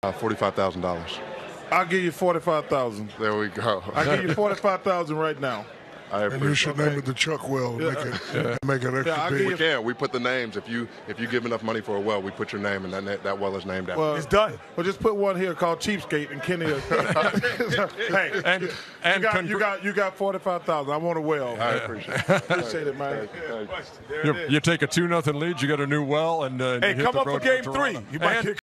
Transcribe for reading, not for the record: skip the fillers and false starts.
$45,000. I'll give you $45,000. There we go. I'll give you $45,000 right now. And you should name it the Chuck Well. Make it extra big. We can. We put the names. If you give enough money for a well, we put your name, and that well is named after. Well, it's done. Well, just put one here called Cheapskate, and Kenny. Hey, you got $45,000. I want a well. I appreciate it, man. You take a 2-0 lead. You got a new well, and hey, you hit come the up for road game for 3. Toronto. You might